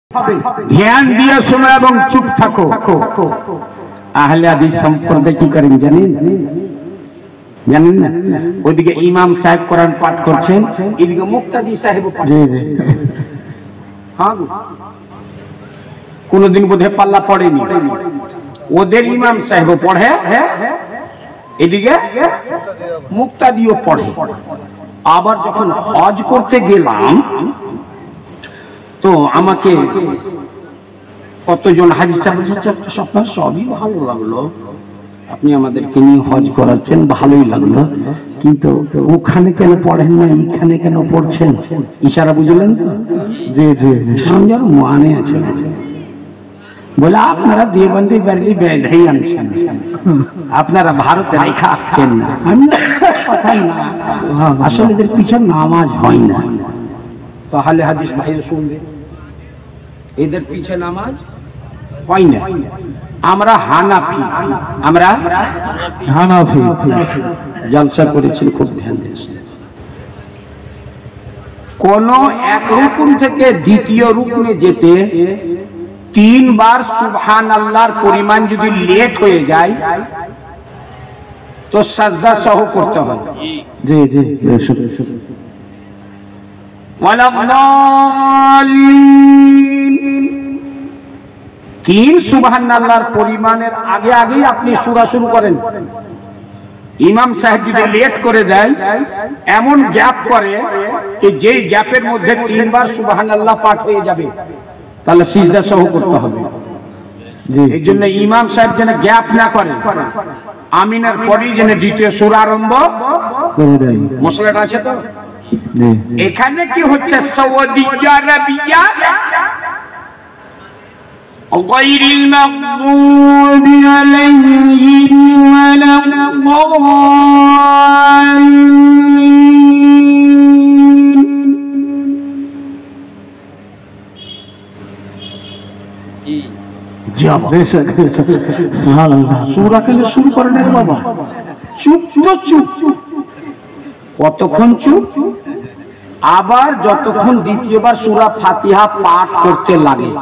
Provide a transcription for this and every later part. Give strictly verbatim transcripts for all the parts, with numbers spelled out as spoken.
ধ্যান দিয়ে শোনো এবং চুপ থাকো। আহলে হাদিস সম্প্রদায় কি করেন জানেন জানেন না? ওইদিকে ইমাম সাহেব কোরআন পাঠ করছেন, এদিকে মুক্তাদি সাহেব কোনদিন বোধহয় পাল্লা পড়েনি, ওদের ইমাম সাহেব পড়ে, এদিকে মুক্তাদিও পড়ে। আবার যখন হজ করতে গেলাম তো আমাকে কতজন হাজি সাহেব আপনার সবই ভালো লাগলো, আপনি আমাদেরকে নিয়ে হজ করাচ্ছেন, ভালোই লাগলো, কিন্তু ওখানে কেন পড়েন না, এইখানে কেন পড়ছেন? ইশারা বুঝলেন তো? জি জি আমি যেন মানে আছে বলে আপনারা দেওবন্দি বেরলি বেঁধেই আনছেন, আপনারা ভারতে রেখা আসছেন না। আমি কথা না, আসলে এদের পিছনে নামাজ হয় না। তাহলে হাদিস ভাই শুনবে, এদের পিছে নামাজ হয় না। আমরা হানাফি, আমরা হানাফি জলসা করেছি, খুব ধ্যান দিয়েছি। কোন এক রুকুন থেকে দ্বিতীয় রুকুনে যেতে তিনবার সুবহানাল্লাহর পরিমাণ যদি লেট হয়ে যায় তো সাজদা সহ করতে হয়। জি জি তিন সুবহানাল্লাহর পরিমাণের আগে আগেই আপনি সূরা শুরু করেন। ইমাম সাহেব যদি লেট করে দেয়, এমন গ্যাপ করে যে যেই গ্যাপের মধ্যে তিনবার সুবহানাল্লাহ পাঠ হয়ে যাবে, তাহলে সিজদা সহ করতে হবে। এই জন্য ইমাম সাহেব যেন গ্যাপ না করে, আমিনের পরেই যেন দ্বিতীয় সূরা আরম্ভ করে দেয়। মশলাটা আছে তো? এখানে কি হচ্ছে? সৌদি আরবিয়া গায়রিল মাগদুবি আলাইহিম কতক্ষণ চুপ? আবার যতক্ষণ দ্বিতীয়বার সূরা ফাতিহা পাঠ করতে লাগে।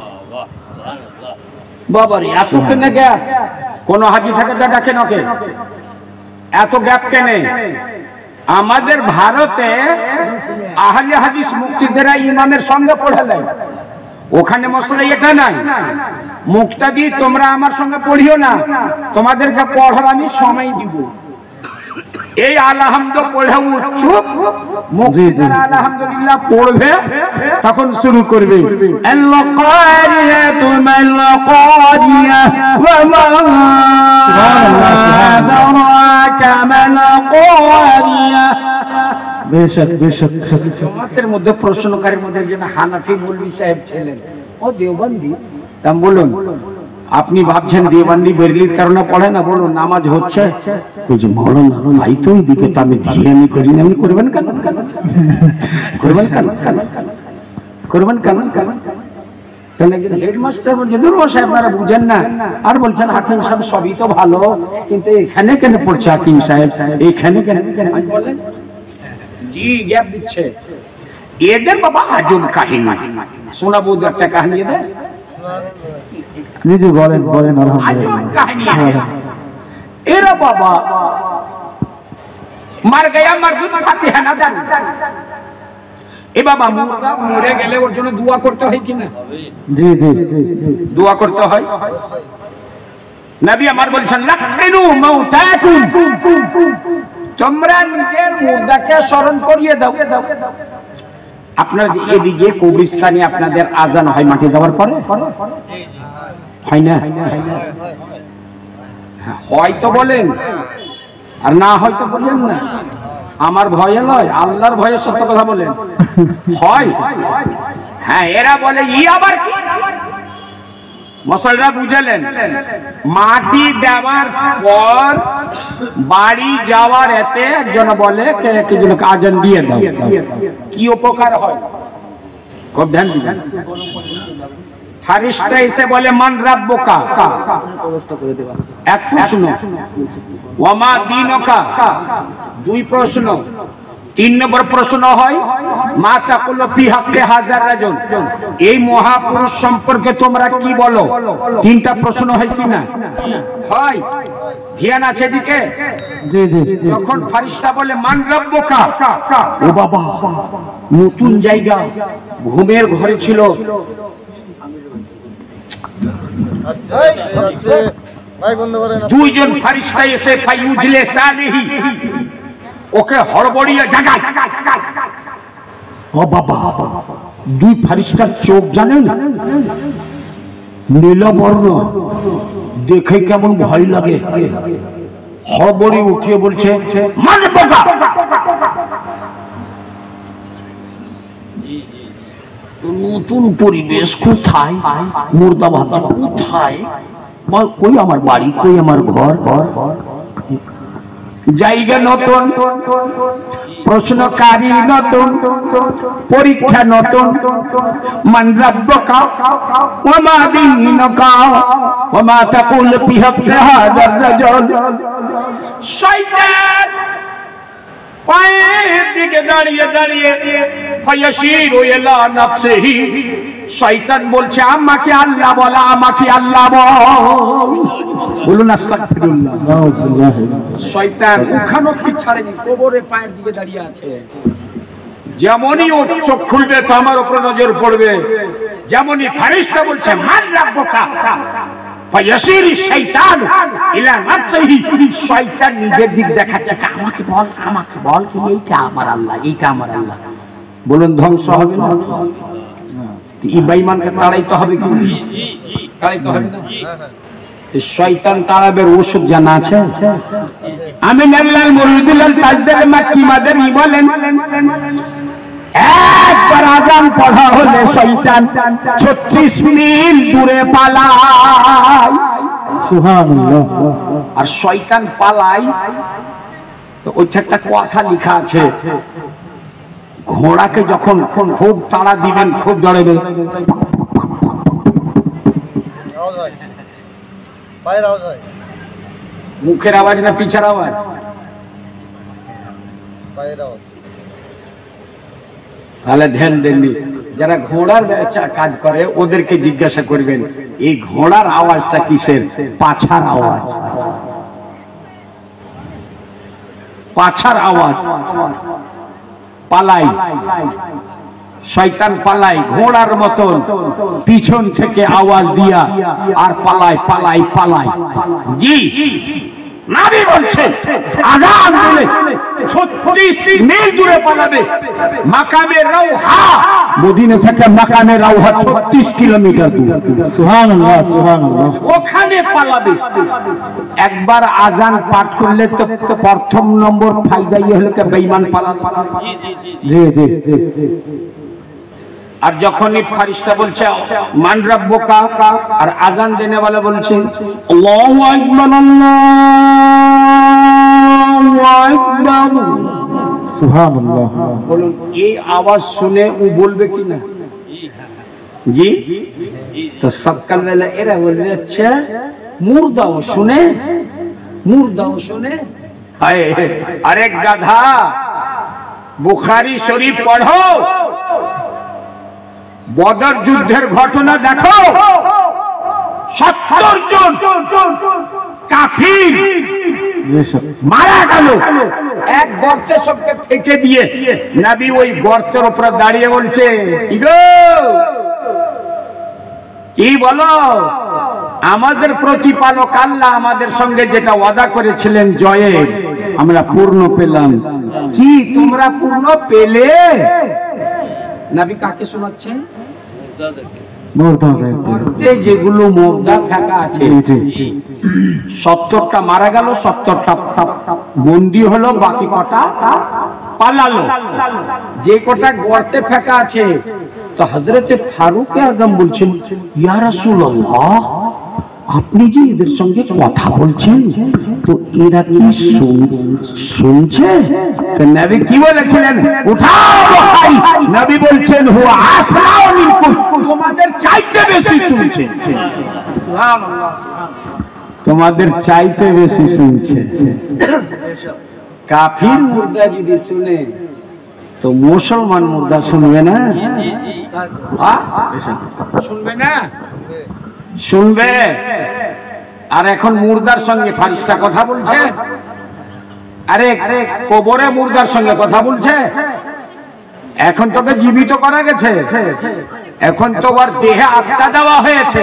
বাবারে এত কেনে গ্যাপ? কোন হাজি থাকে ডাকে নাকে এত গ্যাপ কেনে? আমাদের ভারতে আহলে হাদিস মুক্তিদেরা ইমামের সঙ্গে পড়ে নেয়, ওখানে মশলা এটা নাই। মুক্তাদি তোমরা আমার সঙ্গে পড়িও না, তোমাদেরকে পড়ার আমি সময় দিব। এই আলহামদু পড়ে চুপ, মুক্তিদার আলহামদুলিল্লাহ পড়বে, তখন শুরু করবে আল্লাহ কারিয়া তুমাল কারিয়া ওয়া মা আদরাকা মাল কারিয়া। বেশক বেশক জমাতের মধ্যে প্রশ্নকারীর মধ্যে একজন হানাফি মৌলভী সাহেব ছিলেন, ও দেওবন্দি। তা বলুন, আপনি ভাবছেন দেওবন্দি বেরলির কারণে পড়ে না? বলুন নামাজ হচ্ছে, ওই যে মৌলানা ভাই তো ওইদিকে, তো আমি দিয়ে আমি করি না, আমি করবেন কেন? করবেন কেন? করবেন কেন? হেডমাস্টার বলছে ধরো সাহেব আপনারা বুঝেন না, আর বলছেন হাকিম সাহেব সবই তো ভালো, কিন্তু এখানে কেন পড়ছে হাকিম সাহেব, এখানে কেন? বলেন জি গ্যাপ দিচ্ছে। এদের বাবা আজব কাহিনী শোনাবো, একটা কাহিনী এদের নিজে বলেন বলেন আজব কাহিনী। এরা বাবা মার গয়া মারদুদ ফাতিহা না জানে। এ বাবা মুর্দা মরে গেলে ওর জন্য দোয়া করতে হয় কিনা? জি জি দোয়া করতে হয়। নবী আমার বলছেন লাকিনু মাউতাকুম, তোমরা নিজের মুর্দাকে স্মরণ করিয়ে দাও। আপনার এদিকে কবরস্থানে আপনাদের আজান হয় মাটি দেওয়ার পরে, হয় না? হয়তো বলেন আর না হয়তো বলেন না, আমার ভয়ে নয়, আল্লাহর ভয়ে সত্য কথা বলেন। হয় হ্যাঁ, এরা বলে ই আবার কি? মশলা বুঝলেন? মাটি দেওয়ার পর বাড়ি যাওয়ার এতে একজন বলে আজান দিয়ে দাও, কি উপকার হয়? খুব ধ্যান দিবেন। ফারিস্তা এসে বলে মান রাব্বুকা, এক প্রশ্ন, ওয়া মা দীনুকা দুই প্রশ্ন, তিন নম্বর প্রশ্ন হয় মা তাকুলু ফি হাক্কি হাযার রাজুল, এই মহাপুরুষ সম্পর্কে তোমরা কি বলো? তিনটা প্রশ্ন হয় কি না হয়? ধ্যান আছে দিকে? জি জি। তখন ফেরেশতা বলে মান রাব্বুকা, ও বাবা নতুন জায়গা, ঘুমের ঘরে ছিল। দুইজন ফেরেশতা এসে ফায়ুজলে সালিহি, ওকে হড়বড়িয়ে জাগায়। ও বাবা, দুই ফেরেশতার চোখ জানেন নীলবর্ণ, দেখে কেমন ভয় লাগে। হড়বড়ি উঠিয়ে বলছে মানে বোকা, নতুন পরিবেশ কোথায়? মুর্দা ভাবছে কোথায়, কই আমার বাড়ি, কই আমার ঘর, জায়গা নতুন, প্রশ্নকারী নতুন, পরীক্ষা নতুন। মান রাব্বুকা ওয়া মা দীনুকা ওয়া মা তাকুল ফি হাক্কি হাযার রাজুল। শয়তান পায়ের দিকে দাঁড়িয়ে দাঁড়িয়ে ফায়াশিরু ইলা নাফসিহি, শয়তান বলছে আমাকে আল্লাহ বলা, আমাকে আল্লাহ বল। বলুন আস্তাগফিরুল্লাহ। শয়তান উখানো কি ছাড়েনি, কবরে পায়ের দিকে দাঁড়িয়ে আছে। যেমনই ও চোখ খুলবে তো আমার উপর নজর পড়বে, যেমনই ফেরেশতা বলছে মান রাব্বুকা ফায়াশিরু শাইতান ইলা নাফসিহি, শয়তান নিজের দিক দেখাচ্ছে আমাকে বল, আমাকে বল, কি এইটা আমার আল্লাহ, এইটা আমার আল্লাহ। বলুন ধ্বংস হবে না? এই বেঈমানকে তাড়াইতে হবে কি? তাড়াইতে হবে না? শয়তান তাড়াবের ওষুধ জানা আছে? আমি আল্লাহর মুরিদুল তাজদার মাক্কি মাদানী বলেন, একবার আযান পড়া হলে শয়তান ছত্রিশ মিল দূরে পালায়। সুবহানাল্লাহ। আর শয়তান পালায় তো ওইটা একটা কথা লেখা আছে, ঘোড়াকে যখন খুব তাড়া দিবেন, খুব দৌড়াবে, মুখের আওয়াজ না পিছের আওয়াজ? তাহলে ধ্যান দেননি। যারা ঘোড়ার কাজ করে ওদেরকে জিজ্ঞাসা করবেন এই ঘোড়ার আওয়াজটা কিসের? পাছার আওয়াজ, পাছার আওয়াজ। পালাই, শয়তান পালাই ঘোড়ার মতন, পিছন থেকে আওয়াজ দিয়া আর পালাই পালাই পালাই। জি নবী বলছেন আযান দিলে ছত্রিশ মিল দূরে পালাবে। মাকামে রাউহা, মদিনা থেকে মাকামে রাউহা ছত্রিশ কিলোমিটার দূর। সুবহানাল্লাহ সুবহানাল্লাহ। ওখানে পালাবে। একবার আযান পাঠ করলে তো প্রথম নম্বর ফায়দা ইয়ে হলো বেঈমান পালাবে। জি জি জি। আর যখনই ফেরেশতা বলছে মান রাব্বুকা, আর আযান দেনে वाला বলছে আল্লাহু আকবার আল্লাহু আকবার, সুবহানাল্লাহ। বলুন এই আওয়াজ শুনে ও বলবে কি না? জি। তো সকালবেলা এরা বলবে আচ্ছা মুর্দাও শুনে, মুর্দাও শুনে। হায় আরে গাধা, বুখারী শরীফ পড়ো, বদর যুদ্ধের ঘটনা দেখো। সত্তর জন কাফির মারা গেল এক গর্তে, সবকে ফেঁকে দিয়ে। নবী ওই গর্তের উপরে দাঁড়িয়ে বলছে কি গো, কি বলো? আমাদের প্রতিপালক আল্লাহ আমাদের সঙ্গে যেটা ওয়াদা করেছিলেন জয়ের, আমরা পূর্ণ পেলাম। কি তোমরা পূর্ণ পেলে? নবী কাকে শোনাচ্ছেন? যেগুলো মুর্দা ফেঁকা আছে, সত্তরটা মারা গেল, সত্তরটা বন্দী হলো, বাকি কটা পালালো। যে কটা গর্তে ফেঁকা আছে, তো হযরতে ফারুক আযম বলছেন ইয়া রাসূলুল্লাহ, আপনি যে এদের সঙ্গে কথা বলছেন তো এরা কি শুনছে? তো নবী কি বলেছিলেন? উঠাও ভাই। নবী বলছেন হুয়া আসমাউ মিনকুম, তোমাদের চাইতে বেশি শুনছে। সুবহানাল্লাহ সুবহানাল্লাহ। তোমাদের চাইতে বেশি শুনছে। কাফির মুর্দা যদি শুনে তো মুসলমান মুর্দা শুনবে না? শুনবে না? শুনবে। আর এখন মুর্দার সঙ্গে ফারিস্তা কথা বলছে, আরে কবরে মুর্দার সঙ্গে কথা বলছে। এখন তোকে জীবিত করা গেছে, এখন তো ওর দেহে আত্মা দেওয়া হয়েছে,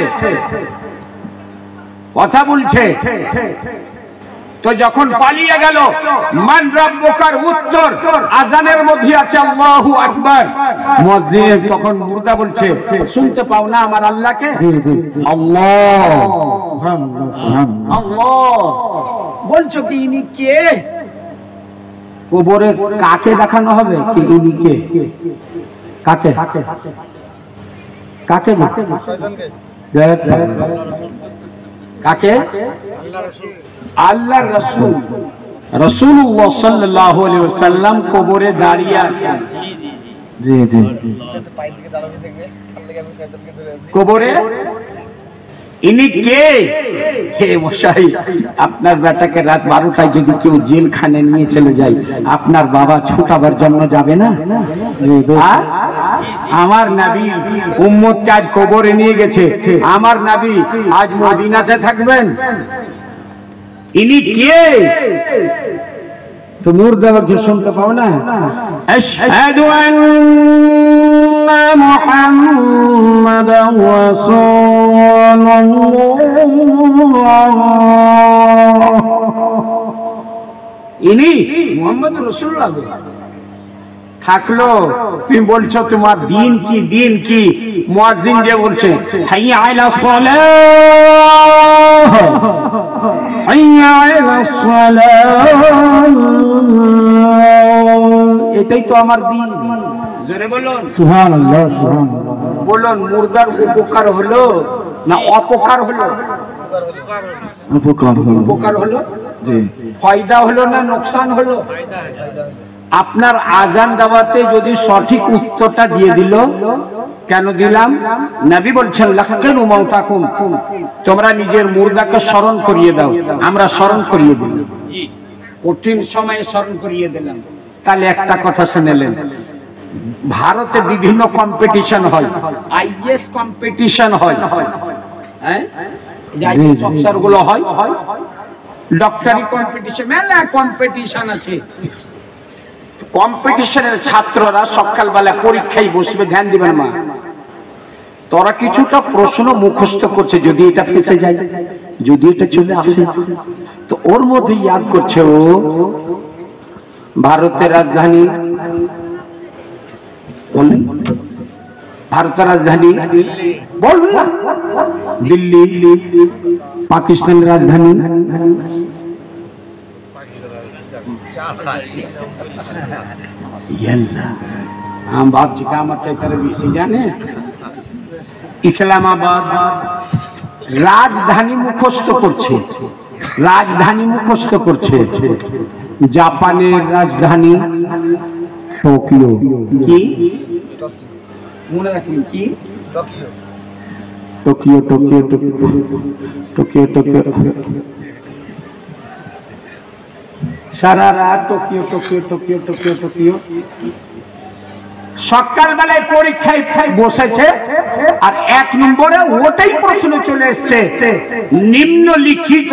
কথা বলছে। তো যখন পালিয়ে গেল মান রাব্বুকার উত্তর আজানের মধ্যে আছে আল্লাহু আকবার, মুয়াজ্জিন তখন মুর্দা বলছে শুনতে পাও না আমার আল্লাহকে? আল্লাহ সুবহানাল্লাহ সুবহানাল্লাহ। আল্লাহ বলছো কি ইনি কে? কবরে কাকে দেখানো হবে কি ইনি কে? কাকে কাকে না শয়তানকে, কাকে? আল্লাহর রাসূল রাসূলুল্লাহ সাল্লাল্লাহু আলাইহি ওয়াসাল্লাম কবরে দাঁড়িয়ে আছেন। জি জি কবরে ইনি কে? হে মশাই, আপনার বেটাকে রাত বারোটায় যদি কেউ জেলখানে নিয়ে চলে যায়, আপনার বাবা ছুটাবার জন্য যাবে না? আমার নবী উম্মতকে আজ কবরে নিয়ে গেছে, আমার নবী আজ মদিনাতে থাকবেন। ইনি কে? তো মুর্দা বলছে শুনতে পাও না? আশহাদু আন্না মুহাম্মাদান রাসূলুল্লাহ। ইনি মুহাম্মদ রাসূলুল্লাহ থাকলো। তুমি বলছো তোমার দিন কি? দিন কি? মুয়াজ্জিন যে বলছে হাইয়া আলা সালাহ, হাইয়া আলা সালাহ, এটাই তো আমার দিন। জোরে বলুন সুবহানাল্লাহ সুবহানাল্লাহ। বলুন মুর্দার উপকার হলো না অপকার হলো? উপকার হলো। উপকার হলো জি। ফায়দা হলো না নোকসান হলো? আপনার আজান দাওয়াতে যদি সঠিক উত্তরটা দিয়ে দিল, কেন দিলাম? নবী বলছেন লাক্কিনু মাউতাকুম, তোমরা নিজের মুর্দাকে স্মরণ করিয়ে দাও। আমরা স্মরণ করিয়ে দিলাম, কঠিন সময়ে স্মরণ করিয়ে দিলাম। তাহলে একটা কথা শুনেলেন, ভারতে বিভিন্ন কম্পিটিশন হয়, আইএস কম্পিটিশন হয়, হ্যাঁ আইএস অফিসার গুলো হয়, ডক্টরি কম্পিটিশন, মেলা কম্পিটিশন আছে। কম্পিটিশনের ছাত্ররা সকালবেলা পরীক্ষায় বসবে, ধ্যান দিবেন মা, তোরা কিছুটা প্রশ্ন মুখস্থ করছে, যদি এটা ফেসে যায়, যদি এটা চলে আসে, তো ওর মধ্যে ইয়াদ করছে ও ভারতের রাজধানী, বললেন ভারতের রাজধানী বললাম দিল্লি, পাকিস্তানের রাজধানী हम बाप जी का मत बेसि जाने इस्लामाबाद राजधानी मुखस्त करछे, राजधानी मुखस्त करछे। जापानेर राजधानी टोकियो, की মনে রাখবেন কি? Tokyo Tokyo Tokyo Tokyo Tokyo সারা রাত Tokyo Tokyo Tokyo Tokyo Tokyo. সকালবেলায় পরীক্ষায় বসেছে আর এক নম্বরে ওটাই প্রশ্ন চলে এসছে, নিম্নলিখিত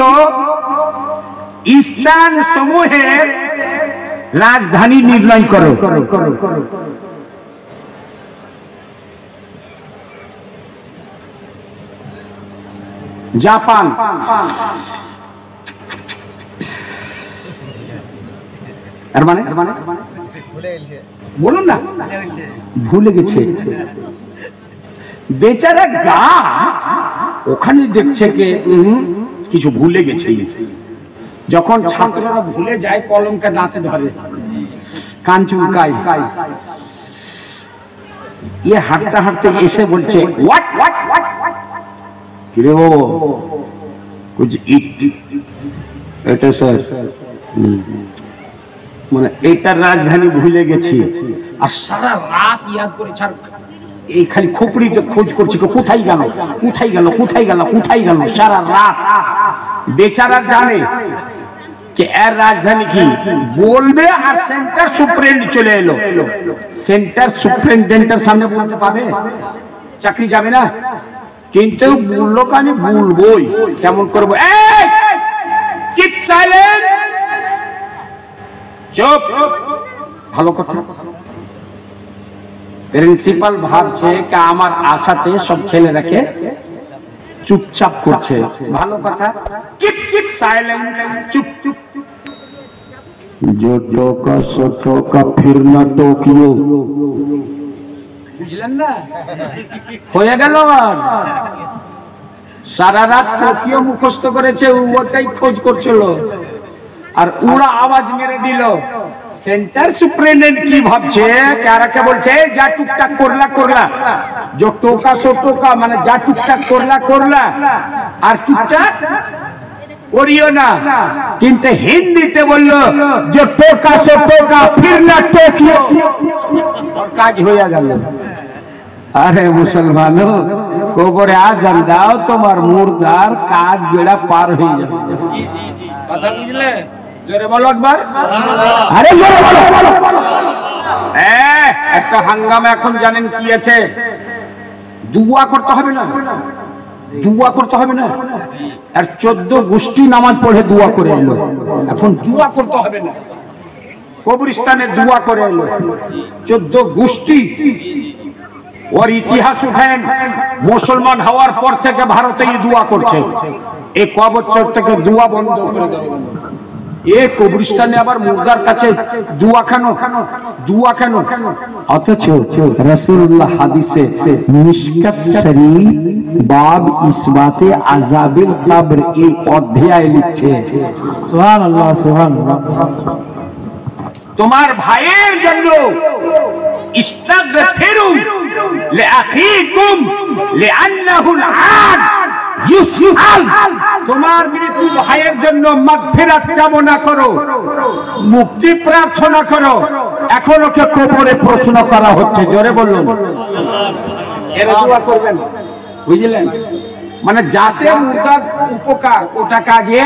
স্থান সমূহের রাজধানী নির্ণয় করো। জাপান, এর মানে বলুন না, ভুলে গেছে বেচারা গা, ওখানে দেখছে কে কিছু ভুলে গেছে। যখন ছাত্ররা ভুলে যায় কলমকে দাঁতে ধরে, কান চুলকায়, ইয়ে হাঁটতে হাঁটতে এসে বলছে হোয়াট হোয়াট হোয়াট কিরে ও কুছ ইট, এটা স্যার মানে এইটার রাজধানী ভুলে গেছি। আর সারা রাত ইয়াদ করেছে, আর এই খালি খুপড়িতে খোঁজ করছি কোথায় গেল কোথায় গেল কোথায় গেল কোথায় গেল সারা রাত। বেচারা জানে कि এর রাজধানী কি বলবে আর সেন্টার সুপ্রিন্ট চলে এলো, সেন্টার সুপ্রিনটেন্ডেন্টের সামনে বলতে পাবে? চাকরি যাবে না। কিন্তু বললো কানে বলবোই, কেমন করবো? এই কিপ সাইলেন্ট, চুপ। ভালো কথা। প্রিন্সিপাল ভাবছে কি আমার আশাতে সব ছেলেরাকে চুপচাপ করছে। ভালো কথা। কিপ কিপ সাইলেন্ট, চুপ চুপ। जो टोका सो टोका फिर ना टोकियो, বুঝলেন না? হয়ে গেল। সারা রাত টোকিও মুখস্থ করেছে, ওটাই খোঁজ করছিল, আর ওরা আওয়াজ মেরে দিল। সেন্টার সুপ্রিনটেন্ডেন্ট কি ভাবছে, কারাকে বলছে যা টুকটাক করলা করলা, जो टोका सो टोका মানে যা টুকটাক করলা করলা, আর টুকটাক করিও না। কিন্তু হিন্দিতে বললো যে টোকা সো টোকা ফির না টোকিও, আর কাজ হয়ে গেল। আরে মুসলমানো, কবরে আজান দাও, তোমার মুর্দার কাজ বেড়া পার হয়ে যাবে। কথা বুঝলে? জোরে বলো একবার। আরে জোরে বলো। একটা হাঙ্গামা এখন জানেন কি আছে? দুয়া করতে হবে না, দুয়া করতে হবে না। আর চোদ্দ গোষ্ঠী নামাজ পড়ে দুয়া করে এলো, এখন দুয়া করতে হবে না। কবরস্থানে দুয়া করে এলো চোদ্দ গোষ্ঠী। ওর ইতিহাস উঠেন, মুসলমান হওয়ার পর থেকে ভারতে দুয়া করছে। এই ক বছর থেকে দুয়া বন্ধ করে দেওয়া গেল। এ কবরস্থানে আবার মুর্দার কাছে দুয়া কেন, দুয়া কেন? অথচ রাসূলুল্লাহ হাদিসে মিশকাত শরীফ বাব ইসবাতে আযাবিল কবর এই অধ্যায় লিখছে। সুবহানাল্লাহ, সুবহানাল্লাহ। তোমার ভাইয়ের জন্য ইস্তাগফিরু লিআখিকুম লিআন্নাহুল আন ইউসআল, তোমার মৃত্যু ভাইয়ের জন্য মাগফিরাত কামনা করো, মুক্তি প্রার্থনা করো। এখন ওকে কবরে প্রশ্ন করা হচ্ছে। জোরে বলুন। এরা দোয়া করবেন, বুঝলেন? মানে যাতে মুর্দার উপকার, ওটা কাজে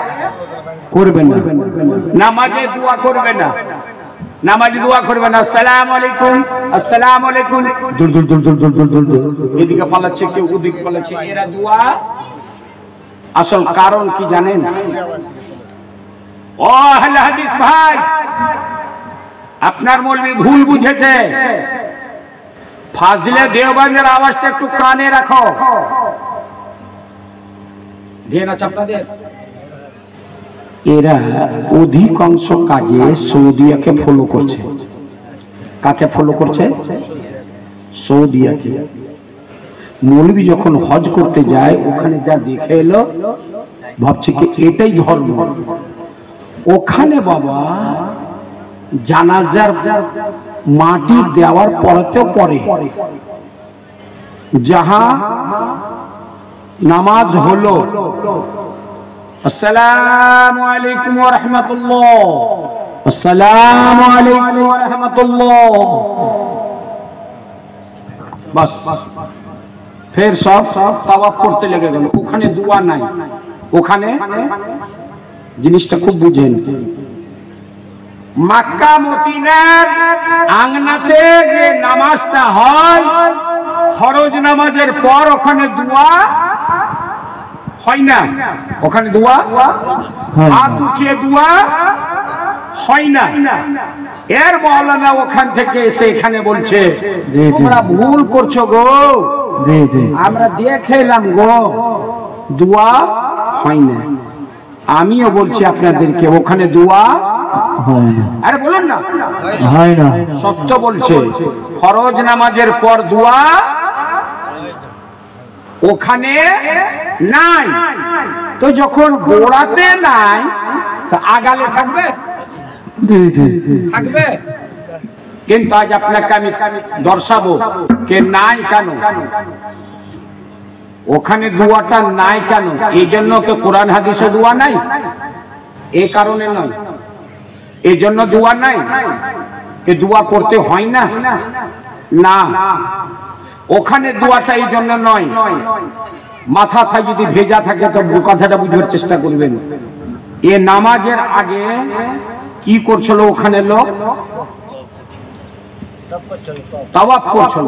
করবেন না। নামাজে দোয়া করবে না, নামাজে দোয়া করবে না। আসসালামু আলাইকুম, আসসালামু আলাইকুম, দূর দূর দূর দূর দূর দূর দূর, এদিকে পালাচ্ছে কেউ, ওদিকে পালাচ্ছে। এরা দোয়া আসল কারণ কি জানেন? ও আহলে হাদিস ভাই, আপনার মৌলবি ভুল বুঝেছে। ফাজলে দেওবন্দের আওয়াজটা একটু কানে রাখো। ধ্যান আছে আপনাদের? এরা অধিকাংশ কাজে সৌদিয়াকে ফলো করছে। কাকে ফলো করছে? সৌদিয়াকে। মৌলবি যখন হজ করতে যায়, ওখানে যা দেখে এলো, ভাবছে কি এটাই ধর্ম। ওখানে বাবা জানাজার মাটি দেওয়ার পরেতেও পরে, যাহা নামাজ হলো আসসালামু আলাইকুম ওয়া রাহমাতুল্লাহ, আসসালামু আলাইকুম ওয়া রাহমাতুল্লাহ, বাস ফের সব তাওয়াফ করতে লেগে গেল। ওখানে দোয়া নাই। ওখানে জিনিসটা খুব বুঝেন, মক্কা মদিনার আঙ্গনাতে যে নামাজটা হয় ফরজ নামাজের পর, ওখানে দোয়া হয় না। ওখানে দোয়া হাত উঠিয়ে দোয়া হয় না। এর মাওলানা ওখান থেকে এসে এখানে বলছে তোমরা ভুল করছো গো, আমরা দেখে এলাম গো, দোয়া হয় না। আমিও বলছি আপনাদেরকে ওখানে দোয়া হয় না। আরে বলুন না, হয় না। সত্য বলছে, ফরজ নামাজের পর দোয়া ওখানে নাই। তো যখন গোড়াতে নাই, তো আগালে থাকবে? থাকবে। কিন্তু আজ আপনাকে আমি দর্শাবো কে নাই কেন, ওখানে দোয়াটা নাই কেন। এই জন্য কে কোরআন হাদিসে দোয়া নাই, এই কারণে নয়। এই জন্য দোয়া নাই কে দোয়া করতে হয় না, না। ওখানে দোয়াটা এই জন্য নয়। মাথাটা যদি ভেজা থাকে তো কথাটা বুঝবার চেষ্টা করবেন। এ নামাজের আগে কি করছিল ওখানে লোক? তাওয়াফ করছিল।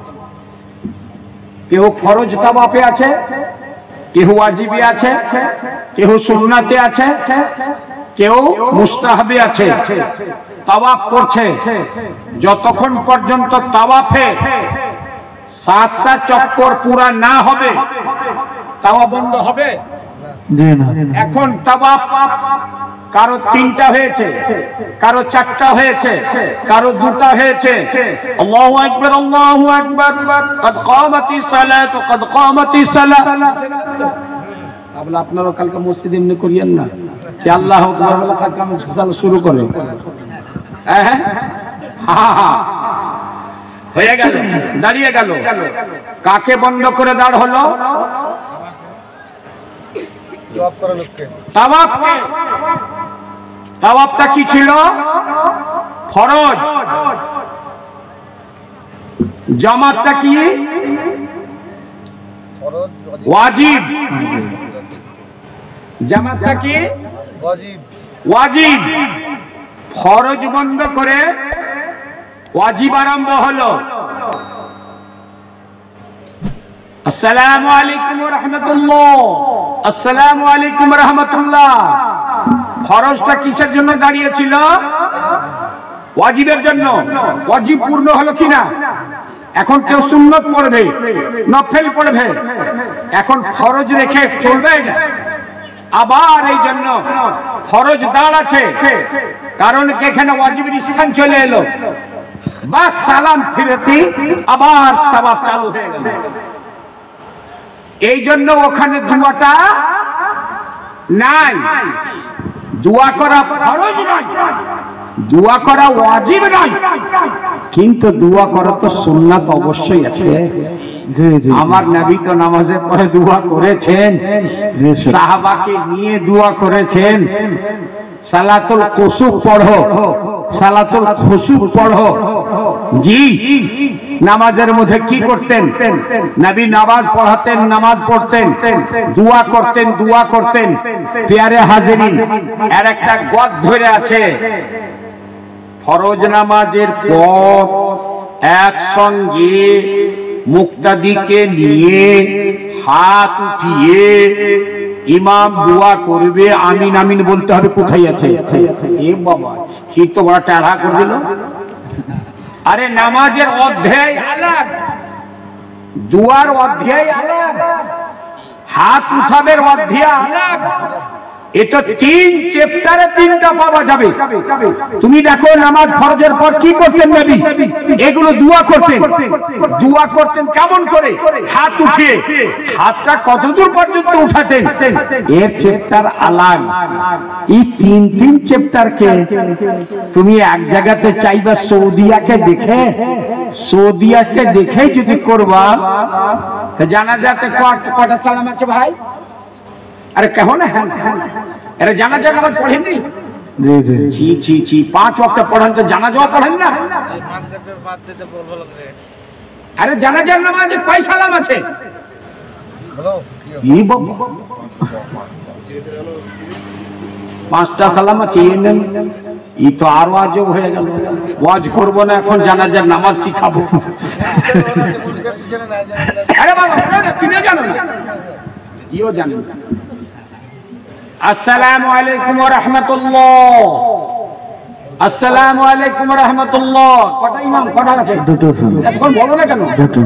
কেউ ফরজ তাওয়াফে আছে, কেউ ওয়াজিবে আছে, কেউ সুন্নাতে আছে, কেউ মুস্তাহাবে আছে। তাওয়াফ করছে। যতক্ষণ পর্যন্ত তাওয়াফে সাতটা চক্কর পুরা না হবে তাওয়াফ বন্ধ হবে না। এখন তাওয়াফ কারো তিনটা হয়েছে, কারো চারটা হয়েছে, কারো দুটা হয়েছে। আল্লাহু আকবার, আল্লাহু আকবার, কদ কামাতিস সালাত, কদ কামাতিস সালাত। তাহলে আপনারা কালকে মসজিদে এমনি করিয়েন না যে আল্লাহু আকবার বলে কাম শুরু করে। হ্যাঁ হ্যাঁ হয়ে গেল, দাঁড়িয়ে গেল। কাকে বন্ধ করে দাঁড় হলো? তাওয়াফকে। তাওয়াফটা কি ছিল? ফরজ। জামাতটা কি? ওয়াজিব। জামাতটা কি? ওয়াজিব। ওয়াজিব। ফরজ বন্ধ করে ওয়াজিব আরম্ভ হলো। আসসালামু আলাইকুম ওয়া রাহমাতুল্লাহ, আসসালামু আলাইকুম ওয়া রাহমাতুল্লাহ। ফরজটা কিসের জন্য দাঁড়িয়েছিল? ওয়াজিবের জন্য। ওয়াজিব পূর্ণ হলো কিনা? এখন কেউ সুন্নত পড়বে, নফল পড়বে, এখন ফরজ রেখে চলবে না। আবার এই জন্য ফরজ দাঁড়াচ্ছে, কারণ এখানে ওয়াজিবের স্থান চলে এলো। বাস সালাম ফিরতি আবার তাওয়াফ চালু হয়ে গেল। এই জন্য ওখানে দুয়াটা নাই। দোয়া করা ফরজ নয়, দোয়া করা ওয়াজিব নয়, কিন্তু দোয়া করা তো সুন্নাত অবশ্যই আছে। আমার নবী তো নামাজের পরে দোয়া করেছেন, সাহাবাকে নিয়ে দোয়া করেছেন। সালাতুল কুসুফ পড়ো, সালাতুল খুসুফ পড়ো। জি, নামাজের মধ্যে কি করতেন? নবী নামাজ পড়াতেন, নামাজ পড়তেন, দোয়া করতেন, দোয়া করতেন। প্যারে হাজিরিন, এর একটা গদ ধরে আছে। ফরজ নামাজের পর একসঙ্গে মুক্তাদিকে নিয়ে হাত উঠিয়ে ইমাম দোয়া করবে, আমিন আমিন বলতে হবে। কোথায় আছে? এ বাবা, কি তো বড় টাড়া করে দিল। আরে নামাজের অধ্যায় আলাদা, দুয়ার অধ্যায় আলাদা, হাত উঠাবের অধ্যায় আলাদা। এটা তিন চ্যাপ্টারে তিনটা পাওয়া যাবে। তুমি দেখো নামাজ ফরজের পর কি করতেন নবী? এগুলো দোয়া করতেন। দোয়া করতেন কেমন করে? হাত উঠিয়ে। হাতটা কতদূর পর্যন্ত উঠাতেন? এর চ্যাপ্টার আলাদা। এই তিন তিন চ্যাপ্টারকে তুমি এক জায়গাতে চাইবা সৌদিয়াকে দেখে, সৌদিয়াকে দেখে যদি করবা, তো জানাজাতে কটা সালাম আছে ভাই? আরে কেমন? হ্যাঁ, আরে জানাজা নামাজ পড়েননি? জি জি জি জি জি পাঁচ ওয়াক্ত পড়েন তো জানাজাও পড়েন না? আরে জানাজার নামাজে কয় সালাম আছে? পাঁচটা সালাম আছে। ই তো আরো আজব হয়ে গেল। ওয়াজ করবো না, এখন জানাজার নামাজ শিখাবো। আরে বাবা, তুমি জানো না? ইও জানেন না। আসসালামু আলাইকুম ওয়া রাহমাতুল্লাহ, আসসালামু আলাইকুম ওয়া রাহমাতুল্লাহ। কটা ইমাম? কটা আছে? দুটো। এখন বলো না কেন? দুটো।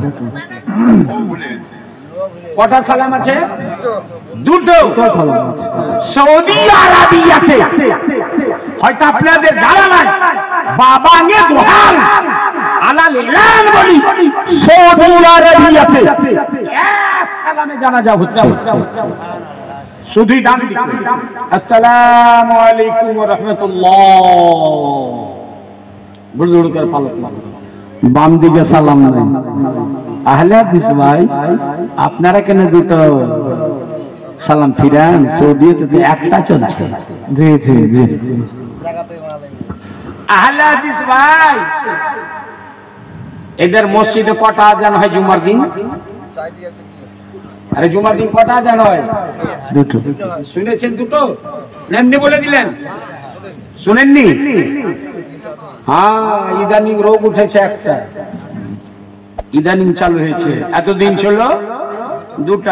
কটা সালাম আছে? দুটো। সৌদি আরবিয়াতে হয়তো আপনাদের জানা নাই, বাবাঙ্গে দোহান আলাল ইলান বলি সৌদি আরবিয়াতে এক সালামে জানাজা হচ্ছে। শুধু ডান দিকে আসসালামু আলাইকুম ওয়া রাহমাতুল্লাহ, বড় বড় করে পালক মারো। বাম দিকে সালাম নাই। আহলে হাদিস ভাই, আপনারা কেন দুটো সালাম ফিরান? সৌদিতে তো একটা চলছে। জি জি জি। আহলে হাদিস ভাই, এদের মসজিদে কটা আজান হয় জুমার দিন? আরে জুমার দিন কটা আজান হয়? দুটো। শুনেছেন? দুটো। এমনি বলে দিলেন, শুনেননি? হ্যাঁ, ইদানিং রোগ উঠেছে একটা, ইদানিং চালু হয়েছে, এতদিন ছিল দুটা,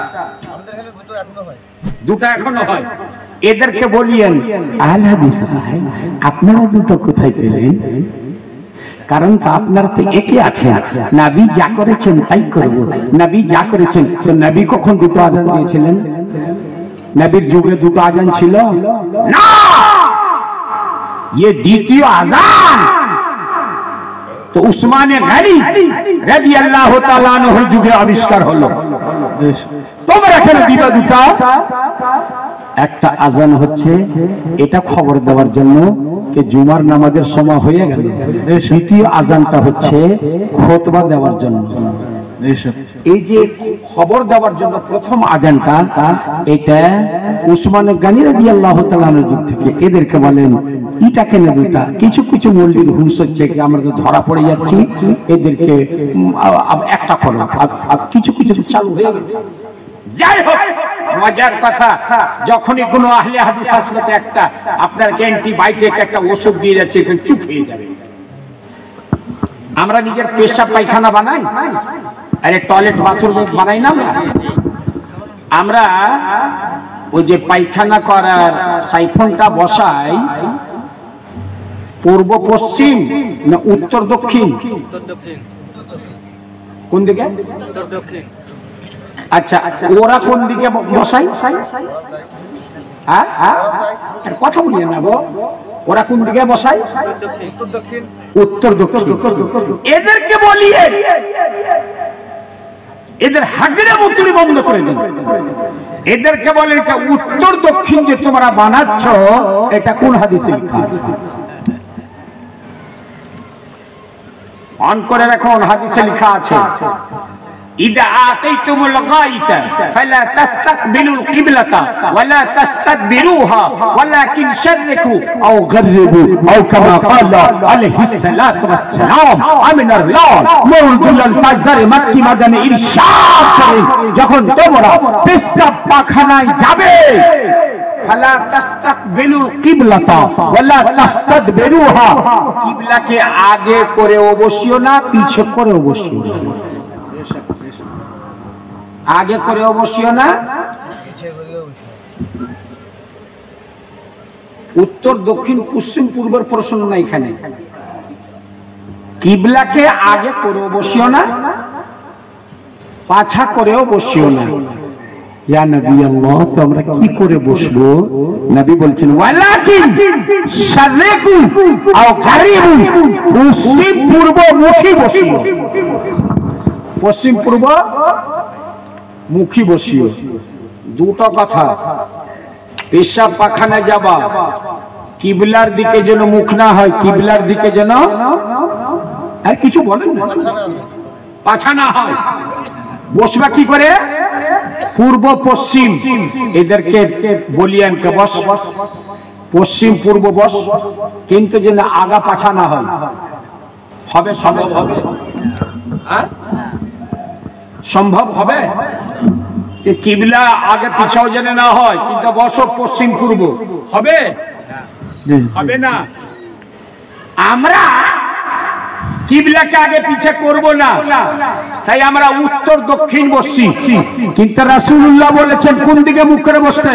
দুটা এখনো হয়। এদেরকে বলিয়েন আহলে হাদিস ভাই, আপনারা দুটো কোথায় পেলেন? কারণ তো আপনার তো একে আছে, নবী যা করেছেন তাই করব, নবী যা করেছেন। তো নবী কখন দুটো আযান দিয়েছিলেন? নবীর যুগে দুটো আযান ছিল না, ये দ্বিতীয় আযান তো উসমানে গনি রাদিয়াল্লাহু তাআলা আনহুর যুগে আবিষ্কার হলো। তোমরা কেন দিবা দুটো? একটা আযান হচ্ছে এটা খবর দেওয়ার জন্য যে জুমার নামাজের সময় হয়ে গেল, দ্বিতীয় আযানটা হচ্ছে খুতবা দেওয়ার জন্য। এই যে খবর দেওয়ার জন্য প্রথম আযানটা, এটা উসমান গনি রাদিয়াল্লাহু তাআলা আনহুর যুগ থেকে। এদেরকে বলেন এটা কেন দুটা? কিছু কিছু মৌলবীর হুঁশ হচ্ছে কি আমরা তো ধরা পড়ে যাচ্ছি, এদেরকে একটা করো, কিছু কিছু চালু হয়ে গেছে। যাই হোক, মজার কথা, যখনই কোনো আহলে হাদিস আসবে একটা আপনার অ্যান্টিবায়োটিক একটা ওষুধ দিয়ে যাচ্ছে, চুপ হয়ে যাবে। আমরা নিজের পেশাব পায়খানা বানাই, আরে টয়লেট বাথরুম বানাই না আমরা? ওই যে পায়খানা করার সাইফনটা বসাই পূর্ব পশ্চিম না উত্তর দক্ষিণ? কোন দিকে? উত্তর দক্ষিণ। আচ্ছা, ওরা কোন দিকে বসাই? হ্যাঁ হ্যাঁ, কথা বলি না গো, ওরা কোন দিকে বসাই? উত্তর দক্ষিণ। উত্তর দক্ষিণ। এদেরকে বলিয়ে এদের হাগড়ে মুতুরি বন্ধ করে দিন। এদেরকে বলেন উত্তর দক্ষিণ যে তোমরা বানাচ্ছ, এটা কোন হাদিসে লেখা আছে? অন করে রাখুন, হাদিসে লেখা আছে ইদা আতাইতুমুল গায়তা ফালা তাস্তাকবিলুল কিবলাতা ওয়ালা তাস্তাদবিরুহা ওয়ালাকিন শাররিকু আও গাররিবু আও কামা ক্বালা আলাইহিস সালাতু ওয়াসসালাম। আমিনাল্লাহ মওদুল ফাজর মক্কি মাদানী ইরশাদ করেন, যখন তোমরা পেশাব পাখানায় যাবে ফালা তাস্তাকবিলুল কিবলাতা ওয়ালা তাস্তাদবিরুহা, কিবলাকে আগে করেও বসিও না, পিছে করেও বসিও না। আগে করেও বসিও না, উত্তর দক্ষিণ পশ্চিম পূর্বের প্রশ্ন না এখানে। কিবলাকে আগে করেও বসিও না, পাছা করেও বসিও না। ইয়া নবী আল্লাহ, তো আমরা কি করে বসবো? নবী বলছেন ওয়ালাকিন শাররিকু আও গারিবু, পশ্চিম পূর্ব মুখী বসিও, পশ্চিম পূর্ব মুখী বসিও। দুটো কথা, পেশাব পাখানা যাবা কিবলার দিকে যেন মুখ না হয়, কিবলার দিকে যেন, আর কিছু বলেন না, পাছা না হয়। বসবা কি করে? পূর্ব পশ্চিম। এদেরকে বলিয়ান কে বস, পশ্চিম পূর্ব বস, কিন্তু যেন আগা পাছা না হয়। হবে সম্ভব হবে? সম্ভব হবে? কিবলা আগে পিছাও যেন না হয়, কিন্তু বসো পশ্চিম পূর্ব, হবে? হবে না। আমরা কিবলাকে আগে পিছে করব না, তাই আমরা উত্তর দক্ষিণ বসছি। কিন্তু রাসূলুল্লাহ বলেছেন কোন দিকে মুখ করে বসতে?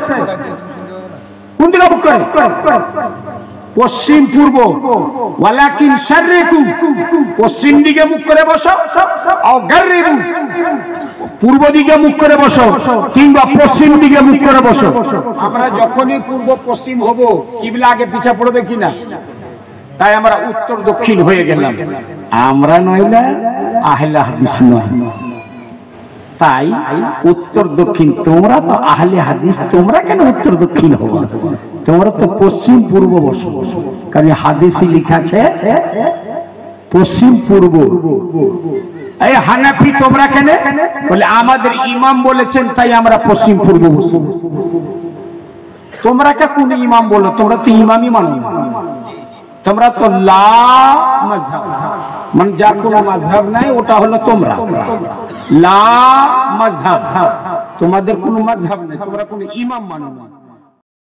কোন দিকে মুখ করে? পশ্চিম পূর্ব। ওয়ালাকিন শাররিকু, পশ্চিম দিকে মুখ করে বসো, আও গাররিবু, পূর্ব দিকে মুখ করে বসো, কিংবা পশ্চিম দিকে মুখ করে বসো। আমরা যখনই পূর্ব পশ্চিম হব, কিবলা আগে পিছে পড়বে কিনা? তাই আমরা উত্তর দক্ষিণ হয়ে গেলাম। আমরা নইলে আহলে হাদিস নয়, তাই উত্তর দক্ষিণ। তোমরা তো আহলে হাদিস, তোমরা কেন উত্তর দক্ষিণ হবা? তোমরা তো পশ্চিম পূর্ব বসো, কারণ হাদিসে লেখা আছে পশ্চিম পূর্ব। এই হানাফি তোমরা কেন? বলে আমাদের ইমাম বলেছেন তাই আমরা পশ্চিম পূর্ব বসো। তোমরা কে কোন ইমাম বলো? তোমরা তো ইমামই মানো না, তোমরা তো লা মাযহাব, মানে যার কোনো মাযহাব নাই ওটা হলো তোমরা। লা মাযহাব, তোমাদের কোনো মাযহাব নাই, তোমরা কোনো ইমাম মানো না।